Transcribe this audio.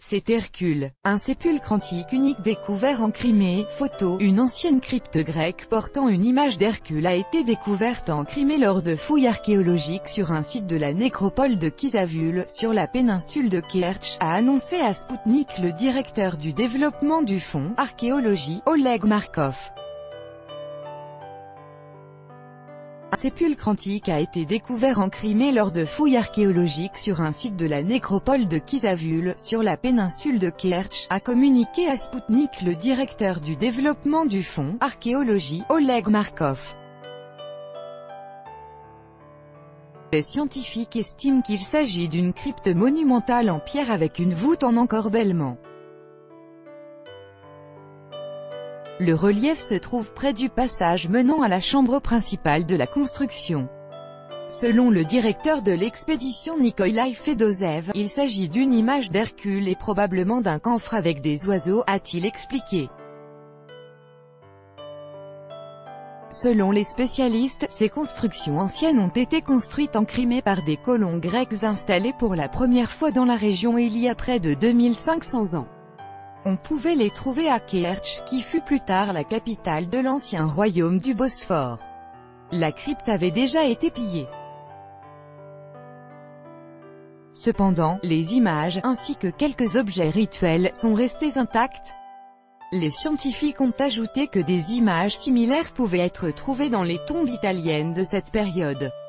C'est Hercule, un sépulcre antique unique découvert en Crimée. Photo. Une ancienne crypte grecque portant une image d'Hercule a été découverte en Crimée lors de fouilles archéologiques sur un site de la nécropole de Kizavul, sur la péninsule de Kertch, a annoncé à Sputnik le directeur du développement du fonds archéologie, Oleg Markov. Un sépulcre antique a été découvert en Crimée lors de fouilles archéologiques sur un site de la nécropole de Kizavul, sur la péninsule de Kertch, a communiqué à Sputnik le directeur du développement du fonds archéologie, Oleg Markov. Les scientifiques estiment qu'il s'agit d'une crypte monumentale en pierre avec une voûte en encorbellement. Le relief se trouve près du passage menant à la chambre principale de la construction. Selon le directeur de l'expédition Nikolai Fedosev, il s'agit d'une image d'Hercule et probablement d'un camphre avec des oiseaux, a-t-il expliqué. Selon les spécialistes, ces constructions anciennes ont été construites en Crimée par des colons grecs installés pour la première fois dans la région il y a près de 2500 ans. On pouvait les trouver à Kertch, qui fut plus tard la capitale de l'ancien royaume du Bosphore. La crypte avait déjà été pillée. Cependant, les images, ainsi que quelques objets rituels, sont restés intacts. Les scientifiques ont ajouté que des images similaires pouvaient être trouvées dans les tombes italiennes de cette période.